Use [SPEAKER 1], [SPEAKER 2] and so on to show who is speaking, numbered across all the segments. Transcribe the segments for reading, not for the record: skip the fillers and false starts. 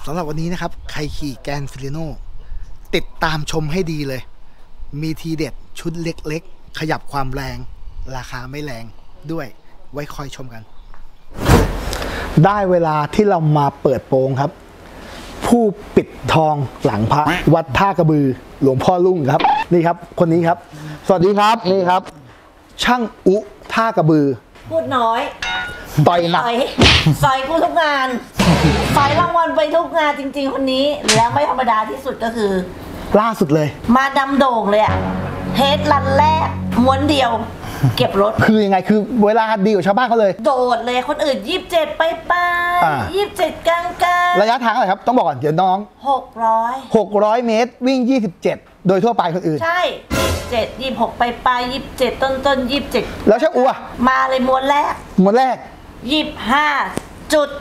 [SPEAKER 1] สำหรับวันนี้นะครับใครขี่แกนฟิลิโนติดตามชมให้ดีเลยมีทีเด็ดชุดเล็กๆขยับความแรงราคาไม่แรงด้วยไว้คอยชมกันได้เวลาที่เรามาเปิดโปงครับผู้ปิดทองหลังพระวัดท่ากระบือหลวงพ่อลุ่งครับนี่ครับคนนี้ครับสวัสดีครับนี่ครับช่างอุท่ากระบือ
[SPEAKER 2] พูดน้อย
[SPEAKER 1] ต่อยหนัก
[SPEAKER 2] ใส่กูทุกงานใส่รางวัลไปทุกงานจริงๆคนนี้แล้วไม่ธรรมดาที่สุดก็คือ
[SPEAKER 1] ล่าสุดเลย
[SPEAKER 2] มาดำโด่งเลยอะเฮดรันแรกม้วนเดียวเก็บรถ
[SPEAKER 1] คือยังไงคือเวลาดีกว่าชาวบ้านเขาเลย
[SPEAKER 2] โดดเลยคนอื่น27ไป27กลาง
[SPEAKER 1] ระยะทางอะไรครับต้องบอกก่อนเดี๋ยวน้อง600 เมตรวิ่ง27โดยทั่วไปคนอื่น
[SPEAKER 2] ใช่27 26ไป27ต้น27
[SPEAKER 1] แล้วช่างอัว
[SPEAKER 2] มาเลยม้วนแรก25จุด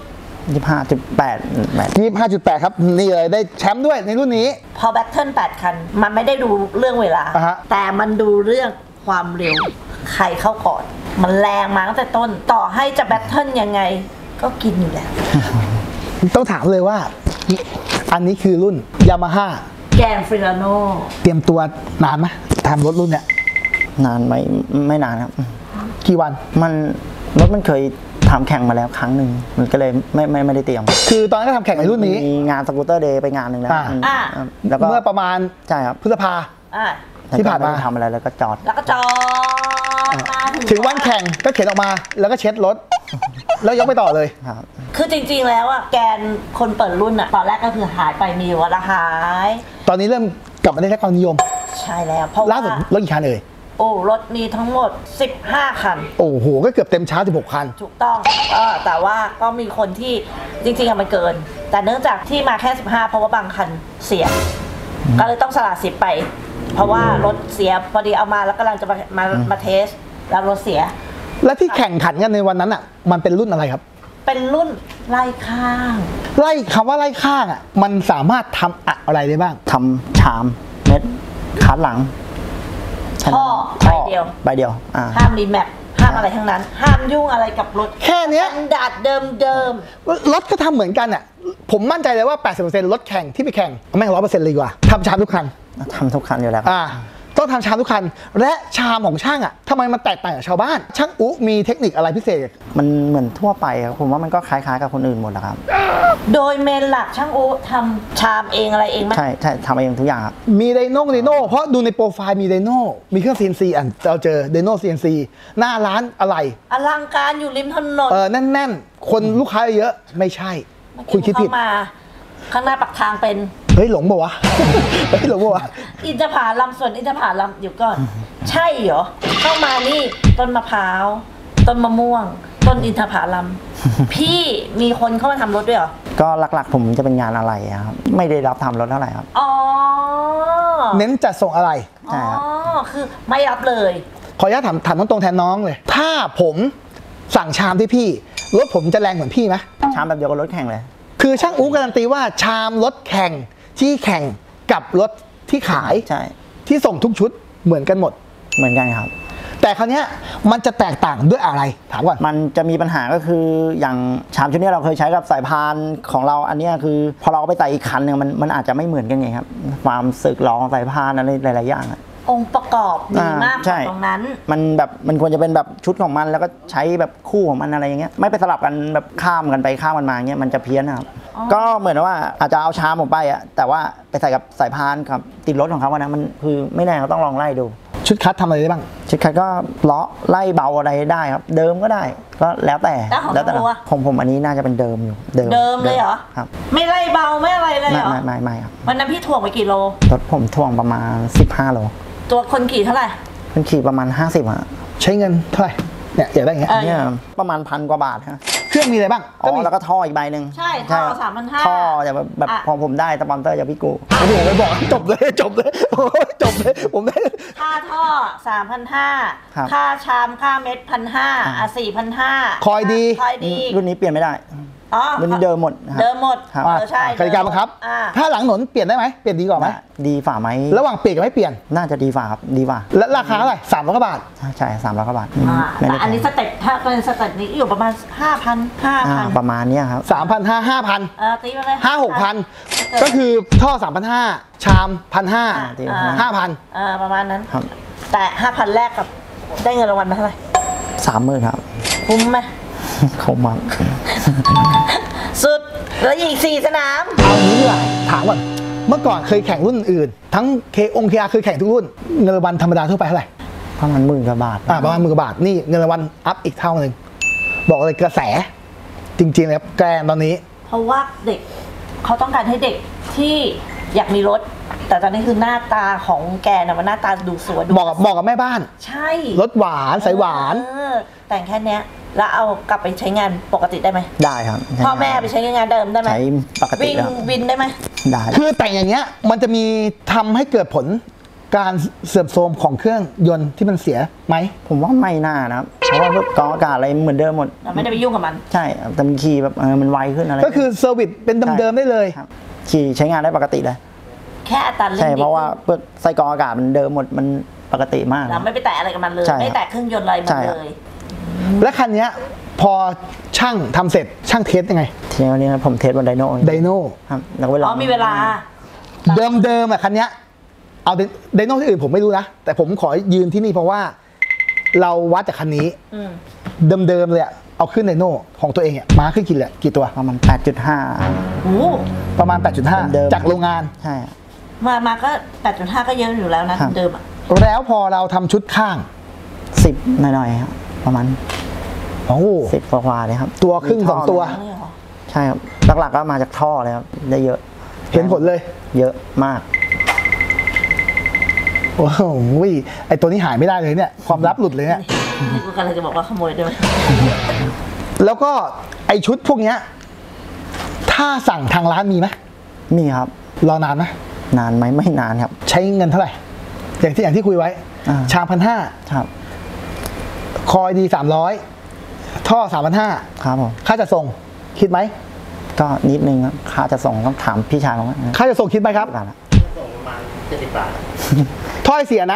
[SPEAKER 1] 25.8ครับนี่เลยได้แชมป์ด้วยในรุ่นนี้
[SPEAKER 2] พอแบทเทิล8คันมันไม่ได้ดูเรื่องเวลาแต่มันดูเรื่องความเร็วใครเข้าก่อนมันแรงมาตั้งแต่ต้นต่อให้จะแบทเทิลยังไงก็กินอยู่แล้ว
[SPEAKER 1] ต้องถามเลยว่าอันนี้คือรุ่นยามาฮ่า
[SPEAKER 2] แกนฟิลาโน
[SPEAKER 1] เตรียมตัวนานไหมทำรถรุ่นเนี้ย
[SPEAKER 3] นานไม่นานครับ
[SPEAKER 1] กี่วัน
[SPEAKER 3] รถมันเคยทำแข่งมาแล้วครั้งหนึ่งมันก็เลยไม่ได้เตรียม
[SPEAKER 1] คือตอนนั้นก็ทำแข่งในรุ่นนี้
[SPEAKER 3] มีงานสกูตเตอร์เดย์ไปงานหนึ่งแล้ว
[SPEAKER 1] เมื่อประมาณ
[SPEAKER 3] ใช่ครับ
[SPEAKER 1] พฤษภาที่ผ่านมา
[SPEAKER 3] ทำอะไรแล้วก็จอด
[SPEAKER 1] ถึงวันแข่งก็เข็นออกมาแล้วก็เช็ดรถแล้วยกไปต่อเลย
[SPEAKER 2] คือจริงๆแล้วอะแกนคนเปิดรุ่นอะตอนแรกก็คือหายไปมีวันละหาย
[SPEAKER 1] ตอนนี้เริ่มกลับมาได้แค่ความนิยม
[SPEAKER 2] ใช่แล้วเพราะ
[SPEAKER 1] ล่าสุดรถกี่คันเลย
[SPEAKER 2] โอ้รถมีทั้งหมด15คัน
[SPEAKER 1] โอ้โหก็เกือบเต็มชาร์จ16คัน
[SPEAKER 2] ถูกต้องแต่ว่าก็มีคนที่จริงๆมันเกินแต่เนื่องจากที่มาแค่15เพราะว่าบางคันเสียก็เลยต้องสละสิทธิ์ไปเพราะว่ารถเสียพอดีเอามาแล้วกำลังจะมาเทสแล้วรถเสีย
[SPEAKER 1] แล้วที่แข่งขันกันในวันนั้นอ่ะมันเป็นรุ่นอะไรครับ
[SPEAKER 2] เป็นรุ่นไล่ข้าง
[SPEAKER 1] ไล่คำว่าไล่ข้างอ่ะมันสามารถทำอะไรได้บ้าง
[SPEAKER 3] ทำชามเม็ดคัดหลัง
[SPEAKER 2] ท่อใบเดียวห้ามรีแมปห้ามอะไรทั้งนั้นห้ามยุ่งอะไรกับรถ
[SPEAKER 1] แค่นี้
[SPEAKER 2] ดัดเดิม
[SPEAKER 1] รถก็ทำเหมือนกันอ่ะผมมั่นใจเลยว่า 80% รถแข่งที่ไปแข่งแม่ง 100% เลยดีกว่าทำชามทุกคัน
[SPEAKER 3] ทำทุกคันอยู่แล้ว
[SPEAKER 1] ต้องทำชามทุกคันและชามของช่างอ่ะทำไมมันแตกต่างจากชาวบ้านช่างอุมีเทคนิคอะไรพิเศษ
[SPEAKER 3] มันเหมือนทั่วไปครับผมว่ามันก็คล้ายๆกับคนอื่นหมดนะครับ
[SPEAKER 2] โดยเมนหลักช่างอุทำชามเองอะไรเองไหม
[SPEAKER 3] ใช่ทำเองทุกอย่างครับ
[SPEAKER 1] มีไดโน่เพราะดูในโปรไฟล์มีไดโน่มีเครื่อง CNC เราเจอไดโน่ CNC หน้าร้านอะไร
[SPEAKER 2] อลังการอยู่ริมถนน
[SPEAKER 1] แน่นคนลูกค้าเยอะไม่ใช่คุณคิดผิด
[SPEAKER 2] มาข้างหน้าปักทางเป็น
[SPEAKER 1] เฮ้ยหลงป่าวะหลงป่าวะ
[SPEAKER 2] อินทผลัมส่วนอินทผลัมเดี๋ยวก่อนใช่เหรอเข้ามานี่ต้นมะพร้าวต้นมะม่วงต้นอินทผลัมพี่มีคนเข้ามาทำรถด้วยเหรอ
[SPEAKER 3] ก็หลักๆผมจะเป็นงานอะไรครับไม่ได้รับทำรถเท่าไหร่ครับ
[SPEAKER 1] เน้นจัดส่งอะไร
[SPEAKER 3] ใช่ครับ
[SPEAKER 2] คือไม่รับเลย
[SPEAKER 1] ขออนุญาตถามตรงแทนน้องเลยถ้าผมสั่งชามที่พี่รถผมจะแรงเหมือนพี่ไหม
[SPEAKER 3] ชามแบบเดียวกับรถแข่งเลย
[SPEAKER 1] คือช่างอู๋การันตีว่าชามรถแข่งที่แข่งกับรถที่ขาย
[SPEAKER 3] ใช่
[SPEAKER 1] ที่ส่งทุกชุดเหมือนกันหมด
[SPEAKER 3] เหมือนกันครับ
[SPEAKER 1] แต่คราวนี้มันจะแตกต่างด้วยอะไรถามก่อน
[SPEAKER 3] มันจะมีปัญหาก็คืออย่างชามชุดนี้เราเคยใช้กับสายพานของเราอันนี้คือพอเราเอาไปใส่อีกคันหนึ่งมันอาจจะไม่เหมือนกันไงครับความสึกหลอของสายพานอะไรหลายๆอย่าง
[SPEAKER 2] องค์ประกอบดีมากตรงนั้น
[SPEAKER 3] มันควรจะเป็นแบบชุดของมันแล้วก็ใช้แบบคู่ของมันอะไรอย่างเงี้ยไม่ไปสลับกันแบบข้ามกันไปข้ามกันมาเงี้ยมันจะเพี้ยนครับก็เหมือนว่าอาจจะเอาชามผมไปแต่ว่าไปใส่กับสายพานกับติดรถของเขานะมันคือไม่แน่เขาต้องลองไล่ดู
[SPEAKER 1] ชุดคัดทำอะไรได้บ้าง
[SPEAKER 3] ชุดคัดก็ล้อไล่เบาอะไรได้ครับเดิมก็ได้ก็แล้วแต่ของผมอันนี้น่าจะเป็นเดิมอยู่
[SPEAKER 2] เดิมเลยเหรอ
[SPEAKER 3] ครับ
[SPEAKER 2] ไม่ไล่เบาไม่อะไรเลยเหรอ
[SPEAKER 3] ไม่ครับ
[SPEAKER 2] วันนั้นพี่ถ่วงไปกี่โล
[SPEAKER 3] รถผมถ่วงประมาณ15 โล
[SPEAKER 2] ตัวคนขี่เท่าไหร่
[SPEAKER 3] คนขี่ประมาณ50
[SPEAKER 1] ใช้เงินเท่าไหร่เนี่ยอยากได้อย่างเงี้ย
[SPEAKER 3] ประมาณ1,000 กว่าบาทฮะ
[SPEAKER 1] เครื่องมีอะไรบ้าง
[SPEAKER 3] แล้วก็ท่ออีกใบหนึ่ง
[SPEAKER 2] ใช่ท่อ3,500
[SPEAKER 3] ท่อแบบของผมได้สปอนเซอร์จากพี่กู
[SPEAKER 1] โอ้โหไปบอกจบเลยผมได้
[SPEAKER 2] ค่าท่อ 3,500 ค่าชามค่าเม็ด 1,500 4,500
[SPEAKER 1] คอยดี
[SPEAKER 3] รุ่นนี้เปลี่ยนไม่ได้
[SPEAKER 2] อ๋อ
[SPEAKER 3] วันนี้เดิมหมดนะครับ
[SPEAKER 2] เดิมหมด
[SPEAKER 3] ครับ
[SPEAKER 2] ใช่
[SPEAKER 1] กติกาบังคับ ถ้าหลังถนนเปลี่ยนได้ไหมเปลี่ยนดีกว่าไหม
[SPEAKER 3] ดีฝ่าไหม
[SPEAKER 1] ระหว่างเปลี่ยนกับไม่เปลี่ยน
[SPEAKER 3] น่าจะดีฝ่าครับดีฝ่า
[SPEAKER 1] และราคาเท่าไหร่300 กว่าบาท
[SPEAKER 3] ใช่300 กว่าบาท
[SPEAKER 2] แต่อันนี้สเต็ปถ้าเป็นสเต็ปนี้อยู่ประมาณ 5,000
[SPEAKER 3] ประมาณเนี้ยครับ
[SPEAKER 1] 3,500 5,000
[SPEAKER 2] ตีไปเลย
[SPEAKER 1] 5,000 6,000 ก็คือท่อ 3,500 ชาม 1,500 5,000
[SPEAKER 2] ประมาณนั้น
[SPEAKER 3] ครับ
[SPEAKER 2] แต่ 5,000 แรกกับได้เงินรางวัลมาเท่าไหร่
[SPEAKER 3] 30,000ครับ
[SPEAKER 2] คุ้มไหม
[SPEAKER 3] คงมาก
[SPEAKER 2] สุดแล้วอีก4 สนาม
[SPEAKER 1] เอางี้ดีกว่าถามก่อนเมื่อก่อนเคยแข่งรุ่นอื่น ทั้งเคอาเคยแข่งทุกรุ่น เงินรางวัลธรรมดาทั่วไปเท่าไหร่
[SPEAKER 3] ประมาณ10,000 กว่าบาท
[SPEAKER 1] ประมาณ10,000 บาทนี่เงินรางวัลอัพอีกเท่านึงบอกเลยกระแส จริงๆเลยครับแกรนตอนนี้
[SPEAKER 2] เพราะว่าเด็กเขาต้องการให้เด็กที่อยากมีรถ แต่ตอนนี้คือหน้าตาของแกนะมันหน้าตาดูสวยดู
[SPEAKER 1] บอกกับแม่บ้าน
[SPEAKER 2] ใช่
[SPEAKER 1] รสหวานใสหวาน
[SPEAKER 2] แต่งแค่เนี้ยแล้วเอากลับไปใช้งานปกติได้ไหม
[SPEAKER 3] ได้ครับ
[SPEAKER 2] พ่อแม่ไปใช้งานเดิมได้ไหม
[SPEAKER 3] ใช้ปกติ
[SPEAKER 2] วิ่ง
[SPEAKER 3] ครับ
[SPEAKER 2] วินได้ไหม
[SPEAKER 3] ได้
[SPEAKER 1] คือแต่งอย่างเงี้ยมันจะมีทำให้เกิดผลการเสื่อมโทรมของเครื่องยนต์ที่มันเสียไหม
[SPEAKER 3] ผมว่าไม่น่านะครับ เพราะว่าพวกกรองอากาศอะไรเหมือนเดิมหมด
[SPEAKER 2] เราไม่ได้ไปยุ่งกับมัน
[SPEAKER 3] ใช่แต่มันขี่แบบมันไวขึ้นอะไร
[SPEAKER 1] ก็คือเซอร์วิสเป็นเดิมๆได้เลย
[SPEAKER 3] ครับขี่ใช้งานได้ปกติเลย
[SPEAKER 2] แค่อัตราเร่ง
[SPEAKER 3] ใช่
[SPEAKER 2] ดี
[SPEAKER 3] เพราะว่าเปลือกไส้กรองอากาศมันเดิมหมดมันปกติมาก
[SPEAKER 2] เราไม่ไปแตะอะไรกับมันเลย
[SPEAKER 3] ใช่
[SPEAKER 2] ไม่แตะเครื่องยนต์อะไรมัน
[SPEAKER 3] ใช่ครับ
[SPEAKER 2] เลย
[SPEAKER 1] และคันเนี้ยพอช่างทำเสร็จช่างเทสยังไง
[SPEAKER 3] ทีนี้ผมเทสบนไดโน่
[SPEAKER 1] ไดโน่
[SPEAKER 3] ครับแล้วก็ไปล
[SPEAKER 2] อ๋
[SPEAKER 3] อ
[SPEAKER 2] อง มีเวลา
[SPEAKER 1] เดิมๆอะคันเนี้ยเอาไดโน่ที่อื่นผมไม่รู้นะ แต่ผมขอยืนที่นี่เพราะว่าเราวัดจากคันนี้
[SPEAKER 2] อืม
[SPEAKER 1] เดิมๆเลยอะเอาขึ้นไดโน่ของตัวเองอะมาขึ้นกี่ตัว
[SPEAKER 3] ประมาณ 8.5
[SPEAKER 2] โอ้
[SPEAKER 1] ประมาณ
[SPEAKER 3] เดิม
[SPEAKER 1] 8.5 จากโรงงาน
[SPEAKER 3] ใช่
[SPEAKER 2] มาก็ 8.5 ก็เยอะอยู่แล้วนะครับ เดิมอ่ะ
[SPEAKER 1] แล้วพอเราทำชุดข้าง
[SPEAKER 3] 10หน่อยๆครับประมาณ
[SPEAKER 1] โอ้โห
[SPEAKER 3] 10กว่าๆเลยครับ
[SPEAKER 1] ตัวครึ่ง
[SPEAKER 3] มีท่
[SPEAKER 1] 2 ตัว
[SPEAKER 2] นี่เหรอ
[SPEAKER 3] ใช่ครับหลักๆก็มาจากท่อเลยครับได้เยอะ
[SPEAKER 1] เห็นผลเลย
[SPEAKER 3] เยอะมาก
[SPEAKER 1] โอ้โหไอตัวนี้หายไม่ได้เลยเนี่ย ความลับหลุดเลยเนี่ย
[SPEAKER 2] นี่กูกำลังจะบอกว่าขโมยได้ไหม
[SPEAKER 1] แล้วก็ไอชุดพวกเนี้ยถ้าสั่งทางร้านมีไหม
[SPEAKER 3] มีครับ
[SPEAKER 1] รอนานไหม
[SPEAKER 3] นานไหมไม่นานครับ
[SPEAKER 1] ใช้เงินเท่าไหร่ อย่างที่คุยไว้ ชาม1,500
[SPEAKER 3] ครับ
[SPEAKER 1] คอยดี300 ท่อ 3,500
[SPEAKER 3] ครับผม
[SPEAKER 1] ค่าจะส่งคิดไหม
[SPEAKER 3] ก็นิดนึงครับค่าจะส่งต้องถามพี่ชายผมว่า
[SPEAKER 1] ค่าจะส่งคิดไหมครับ
[SPEAKER 3] บาทละ
[SPEAKER 1] ถ้อยเสียนะ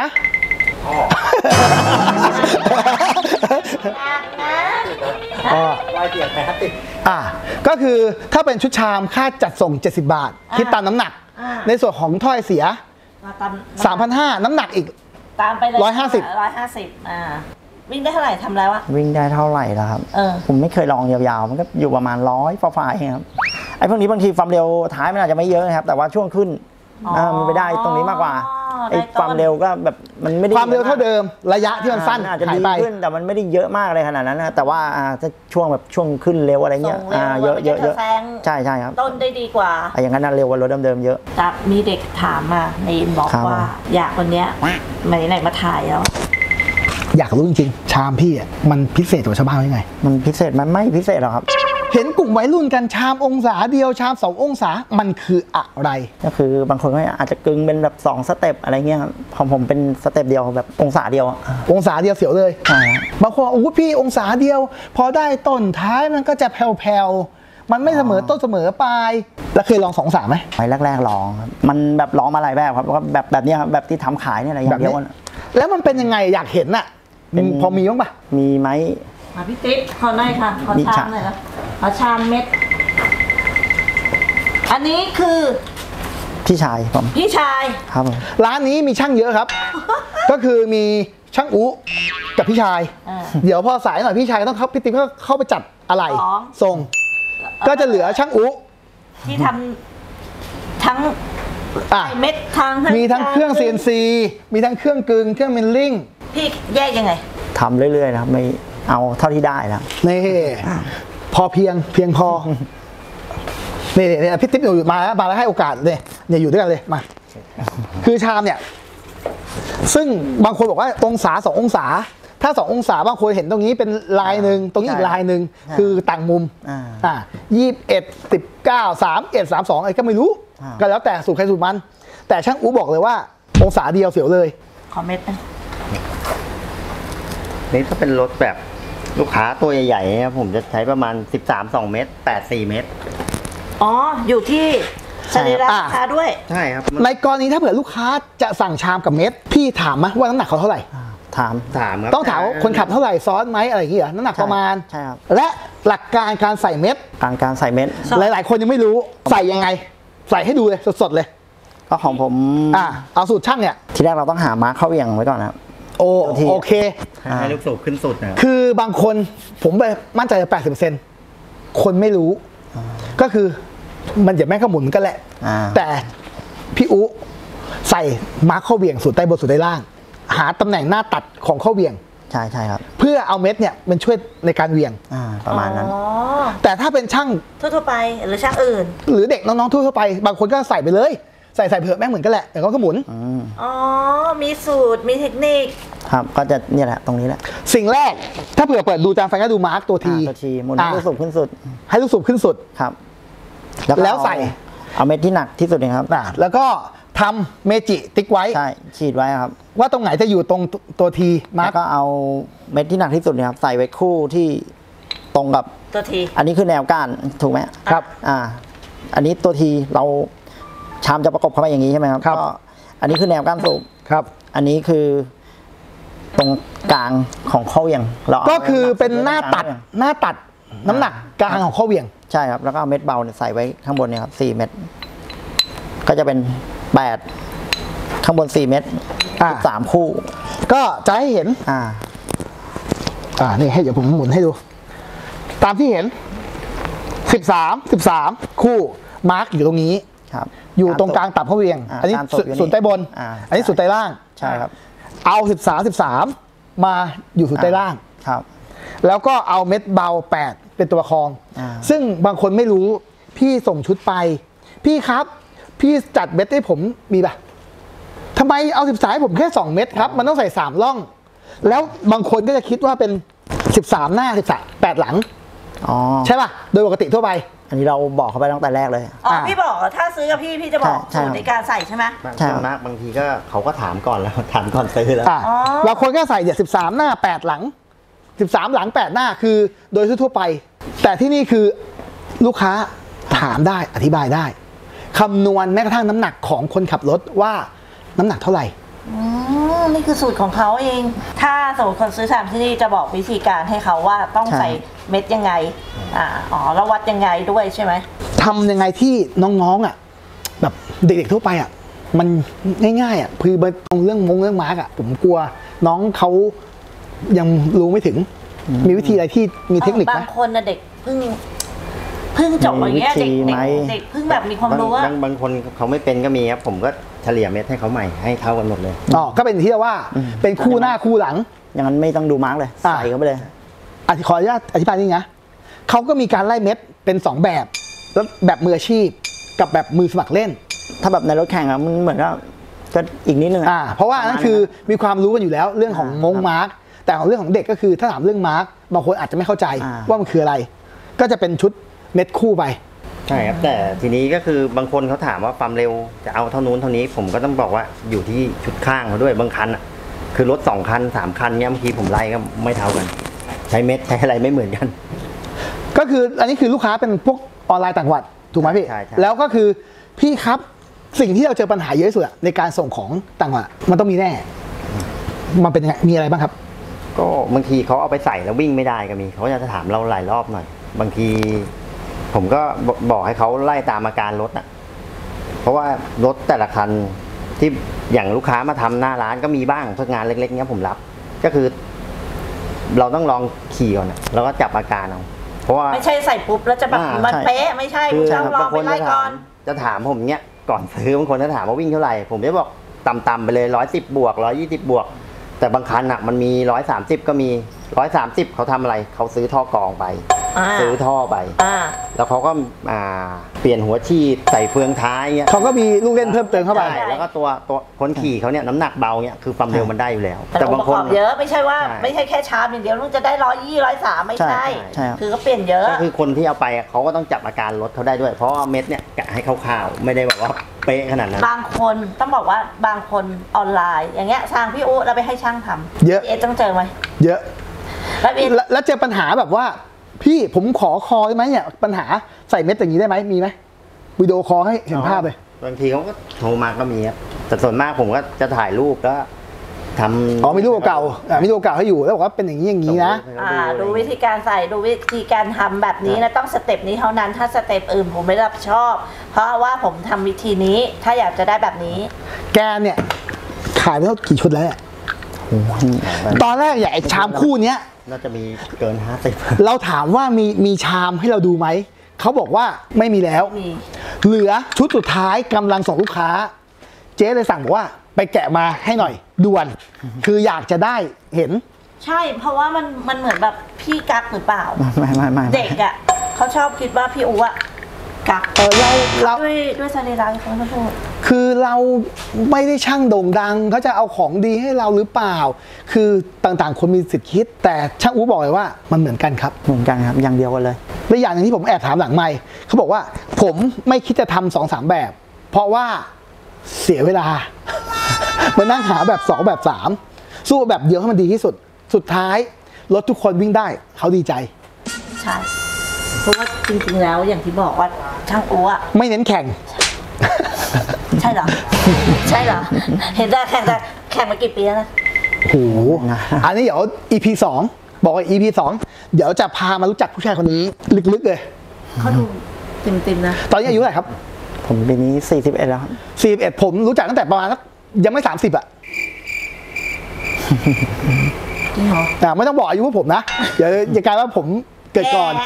[SPEAKER 1] ก็คือถ้าเป็นชุดชามค่าจัดส่ง70 บาท คิดตามน้ำหนัก ในส่วนของถ้อยเสีย 3,500 น้ำหนักอีก
[SPEAKER 2] ตามไปเลย
[SPEAKER 1] 150
[SPEAKER 2] 150วิ่งได้เท่าไหร่ทำแล้วอะ
[SPEAKER 3] วิ่งได้เท่าไหร่แล้วครับ ผมไม่เคยลองยาวๆ มันก็อยู่ประมาณ100ฝ่าๆเองครับไอ้พวกนี้บางทีความเร็วท้ายมันอาจจะไม่เยอะนะครับ แต่ว่าช่วงขึ้นมันไปได้ตรงนี้มากกว่าไอ้ความเร็วก็แบบมันไม่ได้
[SPEAKER 1] ความเร็วเท่าเดิมระยะที่มันสั้น
[SPEAKER 3] อาจจะ
[SPEAKER 1] หาย
[SPEAKER 3] ดี
[SPEAKER 1] ไป
[SPEAKER 3] ขึ้นแต่มันไม่ได้เยอะมากเลยขนาดนั้นนะแต่ว่าถ้าช่วงแบบช่วงขึ้นเร็วอะไรเงี้ยเยอะใช่ครับ
[SPEAKER 2] ต้นได้ดีกว่า
[SPEAKER 3] อย่างนั้นเร็วกว่ารถเดิมๆเยอะ
[SPEAKER 2] จากมีเด็กถามมาในอินบอก
[SPEAKER 3] ครับ
[SPEAKER 2] ว่าอยากวันเนี้ยไหนมาถ่ายแล้ว
[SPEAKER 1] อยากรู้จริงๆชามพี่อะมันพิเศษกว่าชาวบ้านยังไง
[SPEAKER 3] มันพิเศษมันไม่พิเศษหรอกครับ
[SPEAKER 1] เห็นกลุ่มวัยรุ่นกันชามองศาเดียวชาม2 องศามันคืออะไร
[SPEAKER 3] ก็คือบางคนก็อาจจะกึ่งเป็นแบบ2 สเต็ปอะไรเงี้ยครับของผมเป็นสเต็ปเดียวแบบองศาเดียวอะ
[SPEAKER 1] องศาเดียวเสียวเลย
[SPEAKER 3] ใช่ครับ
[SPEAKER 1] บางคนบอกอู้พี่องศาเดียว พอได้ต้นท้ายมันก็จะแผ่วๆมันไม่เสมอต้นเสมอปลายแล้วเคยลอง2 องศาไหม
[SPEAKER 3] ไปแรกๆลองครับมันแบบลองมาหลายแบบครับแล้วก็แบบเนี้ยครับแบบที่ทำขายเนี่ยอะไรอย่างเดียว
[SPEAKER 1] แล้วมันเป็นยังไงอยากเห็นน่ะพอมีบ้างปะ
[SPEAKER 3] มีไหม
[SPEAKER 2] มาพี่ติ๊กขอหน่อยค่ะขอชามหน่อยนะขอชามเม็ด อันนี้คือ
[SPEAKER 3] พี่ชายผม
[SPEAKER 2] พี่ชาย
[SPEAKER 3] ครับผม
[SPEAKER 1] ร้านนี้มีช่างเยอะครับ ก็คือมีช่างอูกับพี่ชาย เดี๋ยวพอสายหน่อยพี่ชายก็ต้องพี่ติ๊กก็เข้าไปจัดอะไรส่งก็จะเหลือช่างอู
[SPEAKER 2] ที่ทำทั้งเม็ด
[SPEAKER 1] มีทั้งเครื่อง CNC มีทั้งเครื่องกึ่งเครื่องมิลลิ่ง
[SPEAKER 2] พี่แยกยังไง
[SPEAKER 3] ทำเรื่อยๆนะครับไม่เอาเท่าที่ได้นะ
[SPEAKER 1] นี่พอเพียงพอนี่พี่ติ๊บอยู่มาแล้วให้โอกาสเนี่ยอยู่ด้วยกันเลยมาคือชามเนี่ยซึ่งบางคนบอกว่าองศา2 องศาถ้า2 องศาบางคนเห็นตรงนี้เป็นลายหนึ่งตรงนี้อีกลายหนึ่งคือต่างมุม21 19 31 32อะไรก็ไม่รู้ก็แล้วแต่สูตรใครสูตรมันแต่ช่างอู๋บอกเลยว่าองศาเดียวเสียวเลย
[SPEAKER 2] ขอเม็ดนึง
[SPEAKER 4] นี่ถ้าเป็นรถแบบลูกค้าตัวใหญ่ๆเนี่ยผมจะใช้ประมาณ13 2 เมตร8 4 เมตร
[SPEAKER 2] อ๋ออยู่ที่สรีระลูกค้าด้วย
[SPEAKER 4] ใช่ครับ
[SPEAKER 1] ในกรณีถ้าเผื่อลูกค้าจะสั่งชามกับเม็ดพี่ถามไหมว่าน้ำหนักเขาเท่าไหร่
[SPEAKER 3] ถาม
[SPEAKER 4] ครับ
[SPEAKER 1] ต้องถามคนขับเท่าไหร่ซ้อนไหมอะไรอย่างเงี้ยน้ำหนักประมาณ
[SPEAKER 3] ใช่ครับ
[SPEAKER 1] และหลักการการใส่เม็ด
[SPEAKER 3] การใส่เม็ด
[SPEAKER 1] หลายๆคนยังไม่รู้ใส่ยังไงใส่ให้ดูเลยสดๆเลย
[SPEAKER 3] ก็ของผม
[SPEAKER 1] เอาสูตรช่างเนี่ย
[SPEAKER 3] ทีแรกเราต้องหามาร์คเข้าเวียงไว้ก่อนนะครับ
[SPEAKER 1] โอเค
[SPEAKER 4] ให้ลูกสูบขึ้นสุดนะ
[SPEAKER 1] คือบางคนผมมั่นใจ80%คนไม่รู้ก็คือมันจะแม่งก็หมุนกันแหละแต่พี่อุใส่มาร์คเข้าเวียงสุดใต้บนสุดใต้ล่างหาตำแหน่งหน้าตัดของเข้าเวียง
[SPEAKER 3] ใช่ครับ
[SPEAKER 1] เพื่อเอาเม็ดเนี่ยมันช่วยในการเวียง
[SPEAKER 3] ประมาณนั้น
[SPEAKER 1] แต่ถ้าเป็นช่าง
[SPEAKER 2] ทั่วไปหรือช่างอื่น
[SPEAKER 1] หรือเด็กน้องๆทั่วไปบางคนก็ใส่ไปเลยใส่เผื่อแม่งเหมือนกันแหละแต่เขาก็หมุน
[SPEAKER 2] อ๋อมีสูตรมีเทคนิค
[SPEAKER 3] ครับก็จะเนี่ยแหละตรงนี้แหละ
[SPEAKER 1] สิ่งแรกถ้าเผื่อเปิดดูจานไฟก็ดูมาร์กตัวที
[SPEAKER 3] หมุนให้ลูกสูบขึ้นสุด
[SPEAKER 1] ให้ลูกสูบขึ้นสุด
[SPEAKER 3] ครับ
[SPEAKER 1] แล้วใส่
[SPEAKER 3] เอาเม็ดที่หนักที่สุดเลยครับ
[SPEAKER 1] แล้วก็ทำเมจิติ๊กไว้
[SPEAKER 3] ใช่ฉีดไว้ครับ
[SPEAKER 1] ว่าตรงไหนจะอยู่ตรงตัวที
[SPEAKER 3] มาร์กก็เอาเม็ดที่หนักที่สุดเนี่ยครับใส่ไว้คู่ที่ตรงกับ
[SPEAKER 2] ตัวที
[SPEAKER 3] อันนี้คือแนวก้านถูกไหม
[SPEAKER 1] ครับ
[SPEAKER 3] อันนี้ตัวทีเราชามจะประกบเข้าไปอย่างนี้ใช่ไหมครับก็อันนี้คือแนวก้านสูบ
[SPEAKER 1] ครับ
[SPEAKER 3] อันนี้คือตรงกลางของข้อเวียงเรา
[SPEAKER 1] ก็คือเป็นหน้าตัดน้ำหนักกลางของข้อเวียง
[SPEAKER 3] ใช่ครับแล้วก็เอาเม็ดเบาใส่ไว้ข้างบนเนี่ยครับ4 เม็ดก็จะเป็น8ข้างบน4 เม็ด13 คู่
[SPEAKER 1] ก็จะให้เห็นนี่ให้เดี๋ยวผมหมุนให้ดูตามที่เห็น13คู่มาร์กอยู่ตรงนี้อยู่ตรงกลางตับข้อเวียงอันนี้ส่วนใต้บนอันนี้ส่วนใต้ล่าง
[SPEAKER 3] ใช่ครับ
[SPEAKER 1] เอา13มาอยู่ส่วนใต้ล่าง
[SPEAKER 3] ครับ
[SPEAKER 1] แล้วก็เอาเม็ดเบา8เป็นตัวประคองซึ่งบางคนไม่รู้พี่ส่งชุดไปพี่ครับพี่จัดเม็ดให้ผมมีป่ะทำไมเอา13ให้ผมแค่2 เม็ดครับมันต้องใส่3 ร่องแล้วบางคนก็จะคิดว่าเป็น13 หน้า8 หลังใช่ป่ะโดยปกติทั่วไป
[SPEAKER 3] อันนี้เราบอกเขาไปตั้งแต่แรกเลย
[SPEAKER 2] พี่บอกถ้าซื้อกับพี่จะบอกสูตรในการใส่ใช่ไหม
[SPEAKER 4] ใช่มากบางทีก็เขาก็ถามก่อนแล้วถามก่อนซื้อแล้ว
[SPEAKER 1] เราคนก็ใส่13 หน้า8 หลัง13 หลัง8 หน้าคือโดยทั่วไปแต่ที่นี่คือลูกค้าถามได้อธิบายได้คำนวณแม้กระทั่งน้ำหนักของคนขับรถว่าน้ำหนักเท่าไหร่
[SPEAKER 2] นี่คือสูตรของเขาเองถ้าสมมติคนซื้อชามที่นี่จะบอกวิธีการให้เขาว่าต้องใส่เม็ดยังไงแล้ววัดยังไงด้วยใช่ไหม
[SPEAKER 1] ทำยังไงที่น้องๆแบบเด็กๆทั่วไปมันง่ายๆคือตรงเรื่องมาร์กผมกลัวน้องเขายังรู้ไม่ถึงมีวิธีอะไรที่มีเทคนิคไหม
[SPEAKER 2] บางคนเด็กเพิ่งจบอย่างเงี้ยเด็กเพิ่งแบบมีความรู้ว่า
[SPEAKER 4] บางคนเขาไม่เป็นก็มีครับผมก็เฉลี่ยเม็ดให้เขาใหม่ให้เท่ากันหมดเลย
[SPEAKER 1] ก็เป็นที่ว่าเป็นคู่หน้าคู่หลัง
[SPEAKER 3] อย่างนั้นไม่ต้องดูมาร์กเลยใส่เข้าไปเลย
[SPEAKER 1] ขออนุญาตอธิบายนิดนะเขาก็มีการไล่เม็ดเป็น2 แบบแล้วแบบมืออาชีพกับแบบมือสมัครเล่น
[SPEAKER 3] ถ้าแบบในรถแข่งมันเหมือนก็อีกนิดนึง
[SPEAKER 1] เพราะว่านั่นคือมีความรู้กันอยู่แล้วเรื่องของมาร์กแต่ของเรื่องของเด็กก็คือถ้าถามเรื่องมาร์กบางคนอาจจะไม่เข้าใจว่ามันคืออะไรก็จะเป็นชุดเม็ดคู่ไป
[SPEAKER 4] ใช่ครับแต่ทีนี้ก็คือบางคนเขาถามว่าความเร็วจะเอาเท่านู้นเท่านี้ผมก็ต้องบอกว่าอยู่ที่ชุดข้างเขาด้วยบางคันคือรถ2 คัน3 คันเนี่ยบางทีผมไล่ก็ไม่เท่ากันใช้เม็ดใช้อะไรไม่เหมือนกัน
[SPEAKER 1] ก็คืออันนี้คือลูกค้าเป็นพวกออนไลน์ต่างจังหวัดถูกไหมพี่แล้วก็คือพี่ครับสิ่งที่เราเจอปัญหาเยอะสุดในการส่งของต่างจังหวัดมันต้องมีแน่มันเป็นยังไงมีอะไรบ้างครับ
[SPEAKER 4] ก็บางทีเขาเอาไปใส่แล้ววิ่งไม่ได้ก็มีเขาจะถามเราหลายรอบหน่อยบางทีผมก็บอกให้เขาไล่ตามอาการรถเพราะว่ารถแต่ละคันที่อย่างลูกค้ามาทำหน้าร้านก็มีบ้างเพื่องานเล็กๆเนี้ยผมรับก็คือเราต้องลองขี่ก่อนแล้วก็จับอาการเอาเพราะว่า
[SPEAKER 2] ไม่ใช่ใส่ปุ๊บแล้วจะแบบมันเป๊ะไม่ใช่ต้องลองไปไล่ก่อน
[SPEAKER 4] จะถามผมเนี้ยก่อนซื้อบางคนจะถามว่าวิ่งเท่าไหร่ผมจะบอกต่ำๆไปเลย110 บวก120 บวกแต่บางคันมันมี130ก็มี130เขาทำอะไรเขาซื้อท่อกรองไปซื้อท่อไปแล้วเขาก็เปลี่ยนหัวฉีดใส่เฟืองท้ายเงี้ย
[SPEAKER 1] เขาก็มีลูกเล่นเพิ่มเติมเข้าไป
[SPEAKER 4] แล้วก็ตัวคนขี่เขาเนี่ยน้ำหนักเบาเงี้ยคือความเร็วมันได้อยู่แล้ว
[SPEAKER 2] แต่บางคนเยอะไม่ใช่ว่าไม่ใช่แค่ชามอย่างเดียวต้องจะได้120 130ไม่ใช่คือก็เปลี่ยนเยอะ
[SPEAKER 4] ก็คือคนที่เอาไปเขาก็ต้องจับอาการรถเขาได้ด้วยเพราะเม็ดเนี่ยกะให้คร่าวๆไม่ได้แบบว่าเป๊ะขนาดนั้น
[SPEAKER 2] บางคนต้องบอกว่าบางคนออนไลน์อย่างเงี้ยทางพี่อุ๊เราไปให้ช่างทำ
[SPEAKER 1] เยอะ
[SPEAKER 2] ต้องเจอไหม
[SPEAKER 1] เยอะแล้วเจอปัญหาแบบว่า พี่ผมขอคอได้ไหมเนี่ยปัญหาใส่เม็ดอย่างนี้ได้ไหมมีไหมวิดีโอคอลให้เห็นภาพเลย
[SPEAKER 4] บางทีเขาก็โทรมาก็มีครับแต่ส่วนมากผมก็จะถ่ายรูปแล้วทำ
[SPEAKER 1] มีรูปเก่ามีรูปเก่าให้อยู่แล้วบอกว่าเป็นอย่างนี้อย่างนี้นะ
[SPEAKER 2] ดูวิธีการใส่ดูวิธีการทำแบบนี้นะต้องสเต็ปนี้เท่านั้นถ้าสเต็ปอื่นผมไม่รับผิดชอบ เพราะว่าผมทำวิธีนี้ถ้าอยากจะได้แบบนี้
[SPEAKER 1] แกเนี่ยขายไปเท่ากี่ชุดแล้วเนี่ยตอนแรกอย่างไอ้ชามคู่เนี้ย
[SPEAKER 4] น่าจะมีเกิน50
[SPEAKER 1] เราถามว่ามีชามให้เราดูไหมเขาบอกว่าไม่มีแล้วเหลือชุดสุดท้ายกำลังส่งลูกค้าเจ๊เลยสั่งบอกว่าไปแกะมาให้หน่อยด่วนคืออยากจะได้เห็น
[SPEAKER 2] ใช่เพราะว่ามันเหมือนแบบพี่กักหรือเปล่า
[SPEAKER 3] ไม่
[SPEAKER 2] เด็กอ่ะเขาชอบคิดว่าพี่อู๋อะกัก
[SPEAKER 1] เรา
[SPEAKER 2] ด้วยสรีระเขาไม่พูด
[SPEAKER 1] คือเราไม่ได้ช่างโด่งดังเขาจะเอาของดีให้เราหรือเปล่าคือต่างๆคนมีสิทธิ์คิดแต่ช่างอู๋บอกเลยว่ามันเหมือนกันครับ
[SPEAKER 3] เหมือนกันครับอย่างเดียวกันเลย
[SPEAKER 1] และอย่างนึงที่ผมแอบถามหลังไมค์เขาบอกว่าผมไม่คิดจะทำ2-3 แบบเพราะว่าเสียเวลามานั่งหาแบบ2แบบ3สู้แบบเดียวให้มันดีที่สุดสุดท้ายรถทุกคนวิ่งได้เขาดีใจ
[SPEAKER 2] ใช่เพราะว่าจริงๆแล้วอย่างที่บอกว่าช่างอู๋อะ
[SPEAKER 1] ไม่เน้นแข่ง
[SPEAKER 2] ใช่เหรอใช่เหรอเห็นได้แข่งมากี่ปีแล้วนะ
[SPEAKER 1] โอ้โหอันนี้เดี๋ยว EP 2บอกว่า EP 2เดี๋ยวจะพามารู้จักผู้ชายคนนี้ลึกๆเลย
[SPEAKER 2] เขาดูเต็มๆนะ
[SPEAKER 1] ตอนนี้อายุเท่าไหร่ครับ
[SPEAKER 3] ผมปีนี้41แล้วครับ
[SPEAKER 1] 41ผมรู้จักตั้งแต่ประมาณยังไม่30อ่ะ
[SPEAKER 2] จริงเหรอ
[SPEAKER 1] ไม่ต้องบอกอายุผมนะอย่ากลายว่าผมเกิดก่อน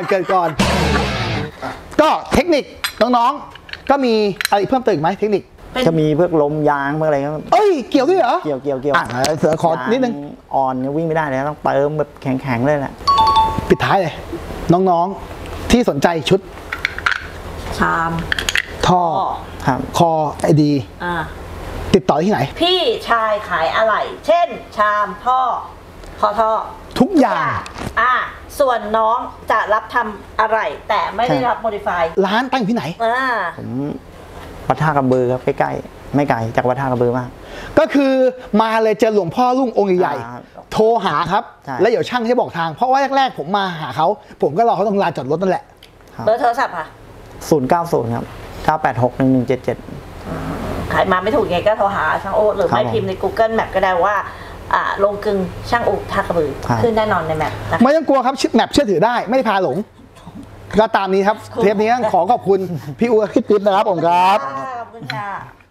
[SPEAKER 1] ก็เทคนิคน้องๆก็มีอะไรเพิ่มเติมไหมเทคนิค
[SPEAKER 3] จะมีเพื่อลมยางเพื่ออะไรครับ
[SPEAKER 1] เกี่ยวด้วยเหรอ
[SPEAKER 3] เกี่ยว
[SPEAKER 1] เสือขอนิดนึง
[SPEAKER 3] อ่อนวิ่งไม่ได้เลยต้องเติมแบบแข็งๆเลยแหละ
[SPEAKER 1] ปิดท้ายเลยน้องๆที่สนใจชุด
[SPEAKER 2] ชาม
[SPEAKER 1] ท่อคอไอดีติดต่อที่ไหน
[SPEAKER 2] พี่ชายขายอะไรเช่นชามท่อคอท่อ
[SPEAKER 1] ทุกอย่าง
[SPEAKER 2] ส่วนน้องจะรับทำอะไรแต่ไม่ได้รับโมดิฟาย
[SPEAKER 1] ร้านตั้งอยู่ที่ไหน
[SPEAKER 3] ผมวัดท่ากระบือครับใกล้ๆไม่ไกลจากวัดท่ากระบือมาก
[SPEAKER 1] ก็คือมาเลยเจอหลวงพ่อรุ่งองค์ใหญ่ๆโทรหาครับแล้วเดี๋ยวช่างจะบอกทางเพราะว่าแรกๆผมมาหาเขาผมก็รอเขาตรงลานจอดรถนั่นแหละ
[SPEAKER 2] เบอร์โทรศัพท์ค่ะ
[SPEAKER 3] 090ครับ9861177
[SPEAKER 2] ขายมาไม่ถูกไงก็โทรหาช่างโอ๊ตหรือไม่พิมพ์ใน Google Map ก็ได้ว่าลงกึ่งช่างอุท่ากระบือขึ้นแน่นอนในแมป
[SPEAKER 1] ไม่ต้องกลัวครับแมปเชื่อถือได้ไม่ได้พาหลงก็ตามนี้ครับเทปนี้ขอขอบคุณพี่อู๋พี่ปิ๊บนะครับผมครับ
[SPEAKER 2] ขอบคุณค่ะ